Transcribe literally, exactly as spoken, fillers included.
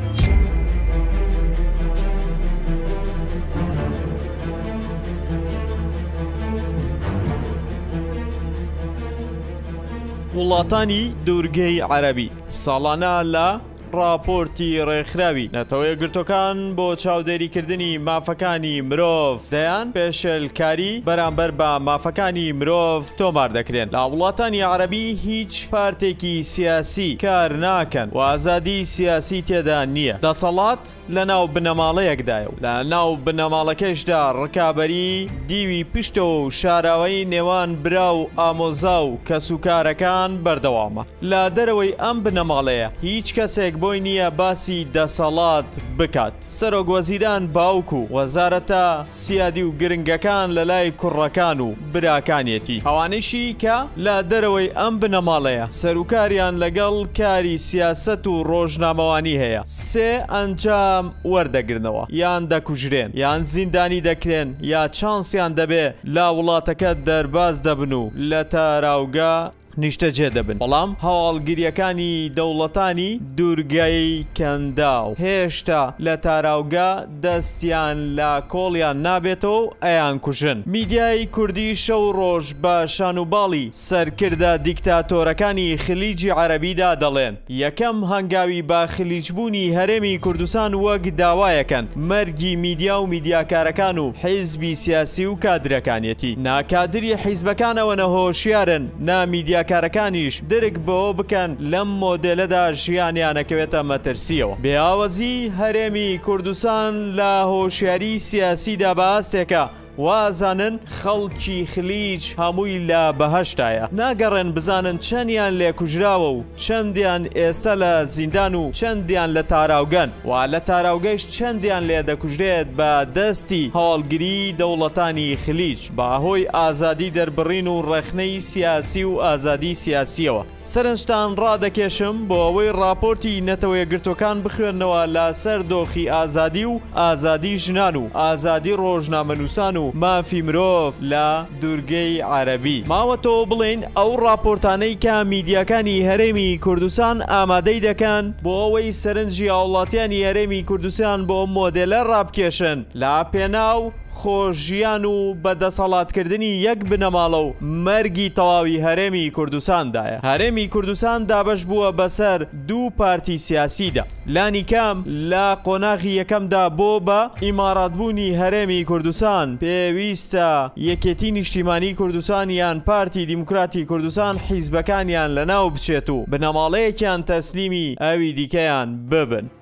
وڵاتانی دوورگەی عەرەبی ساڵانە لە راپۆرتی ڕێکخراوی نەتەوە گرتوەکان بۆ چاودێریکردنی مافەکانی مرۆڤ دەیان پێشێلکاری بەرامبەر بە مافەکانی مرۆڤ تۆمار دەکرێن. لە وڵاتانی عەرەبی هیچ پارتێکی سیاسی کار ناکەن و ئازادی سیاسی تێدا نییە. دەسەڵات لە ناو بنەماڵەیەکدایە و لە ناو بنەماڵەکەشدا ڕکابەری دیوی پشتە و شاراوەی نێوان برا و ئامۆزا و کەسوکارەکان بەردەوامە. لە دەرەوەی ئەم بنەماڵەیە هیچ کەسێک بۆی نییە باسی دەسەڵات بکات. سەرۆکوەزیران باوک و وەزارەتە سیادی و گرنگەکان لە لای کوڕەکان و براکانیەتی ئەوانشی کە لە دەرەوەی ئەم بنەماڵەیە سەرۆکاریان لەگەڵ کاری سیاسەت و ڕۆژنامەوانی هەیە. سێ ئەنجام وەردەگرنەوە، یان دەکوژرێن، یان زیندانی دەکرێن، یا چانسیان دەبێ لا وڵاتەکە دەرباز دەبن و لە تاراوگا نیشتەجێ دەبن. بەڵام هەواڵگیریەکانی دەوڵەتانی دوورگەی کەنداو هێشتا لە تاراوگا دەستیان لە کۆڵیان نابێتەوە و ئەیان کوژن. میدیای کوردی شەو ڕۆژ بە شانوباڵی سەرکردە دیکتاتۆرەکانی خلیجی عەرەبیدا دەڵێن یەکەم هەنگاوی با خلیجبوونی هەرێمی کوردستان وەک داوایەکەن مەرگی میدیا و میدیاکارەکان و حیزبی سیاسی و کادرەکانیەتی. ناکادری حیزبەکانەوە نەهۆشیارن، نامیدیا کارەکانیش درک بۆ بکەن لەم مۆدێلەدا ژیانیانەکەوێتە مەترسیەوە. بێئاوەزی هەرێمی کوردستان لە هۆشیاری سیاسیدا بەئاستێکە وازانن خەڵکی خلیج هەمووی لە بەهەشتایە. ناگەڕێن بزانن چەندیان لێ کوژراوە و چەندیان ئێستا لە زیندان و چەندیان لە تاراوگەن و لە تاراوگەیش چەندیان لێ دەکوژرێت بە دەستی هەواڵگری دەوڵەتانی خلیج بەهۆی ئازادی دەربڕین و ڕێخنەی سیاسی و ئازادی سیاسیەوە. سەرنجتان ڕادەکێشم بۆ ئەوەی راپۆرتی نەتەوە یەکگرتوەکان بخوێنەوە لە سەر دۆخی ئازادی و ئازادی ژنان و ئازادی ڕۆژنامەنووسان و مافی مرۆڤ لە دوورگەی عەرەبی. ماوەتەوە بڵێن ئەو راپۆرتانەی کە میدیاکانی هەرێمی کوردستان ئامادەی دەکەن بۆ ئەوەی سەرنجی هاوڵاتیانی هەرێمی کوردستان بۆ مۆدێلە ڕابکێشن لە پێناو خۆشیان و بەدەسەڵاتکردنی یەک بنەماڵە و مەرگی تەواوی هەرێمی کوردستاندایە. هەرێمی کوردستان دابەش بووە بەسەر دوو پارتی سیاسیدا. لانی کام لە قۆناغی یەکەمدا بۆ بە ئیماراتبوونی هەرێمی کوردستان پێویستە یەکێتی نیشتیمانی کوردستان یان پارتی دیموکراتی کوردستان حیزبەکانیان لەناو بچێت و بنەماڵەیەکیان تەسلیمی ئەوی دیکەیان ببن.